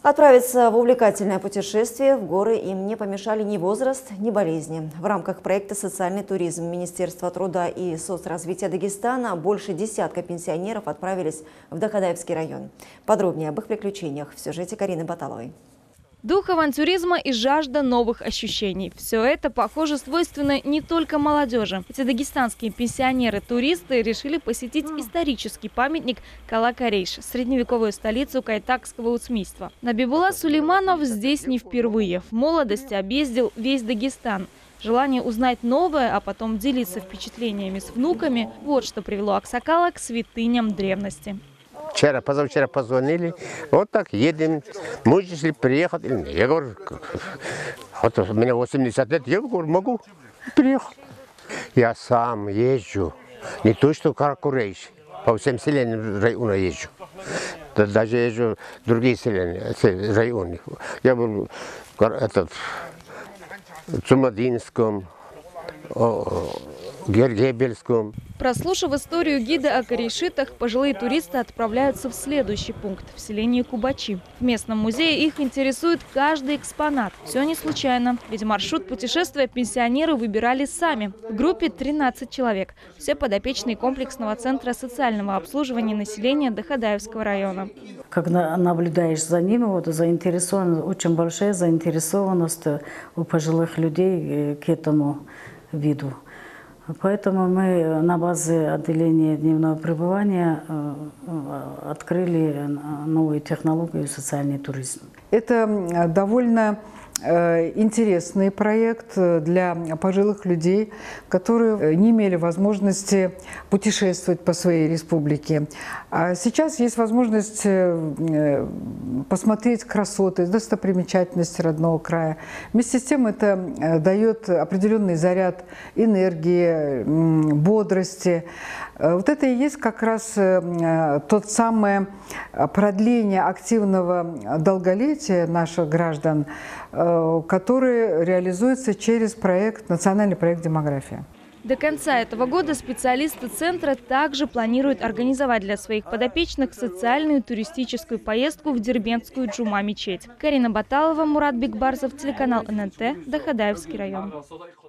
Отправиться в увлекательное путешествие в горы им не помешали ни возраст, ни болезни. В рамках проекта «Социальный туризм» Министерства труда и соцразвития Дагестана больше десятка пенсионеров отправились в Дахадаевский район. Подробнее об их приключениях в сюжете Карины Баталовой. Дух авантюризма и жажда новых ощущений. Все это, похоже, свойственно не только молодежи. Эти дагестанские пенсионеры-туристы решили посетить исторический памятник Кала-Карейш, средневековую столицу кайтакского уцмийства. Набибулла Сулейманов здесь не впервые. В молодости объездил весь Дагестан. Желание узнать новое, а потом делиться впечатлениями с внуками – вот что привело аксакала к святыням древности. Вчера, позавчера позвонили, вот так едем, можешь ли приехать? Я говорю, вот у меня 80 лет, я говорю, могу приехать. Я сам езжу, не то что Кара-Карейш, по всем селениям района езжу. Даже езжу в другие районы. Я был в Цумадинском, Гергебельском. Прослушав историю гида о карейшитах, пожилые туристы отправляются в следующий пункт – в селение Кубачи. В местном музее их интересует каждый экспонат. Все не случайно, ведь маршрут путешествия пенсионеры выбирали сами. В группе 13 человек. Все подопечные комплексного центра социального обслуживания населения Дахадаевского района. Когда наблюдаешь за ними, очень большая заинтересованность у пожилых людей к этому виду. Поэтому мы на базе отделения дневного пребывания открыли новую технологию «Социальный туризм». Это довольно интересный проект для пожилых людей, которые не имели возможности путешествовать по своей республике. А сейчас есть возможность посмотреть красоты, достопримечательности родного края. Вместе с тем это дает определенный заряд энергии, бодрости. Вот это и есть как раз тот самое продление активного долголетия наших граждан, который реализуется через национальный проект «Демография». До конца этого года специалисты центра также планируют организовать для своих подопечных социальную туристическую поездку в Дербентскую джума-мечеть. Карина Баталова, Мурат Бекбарзов, телеканал ННТ, Дахадаевский район.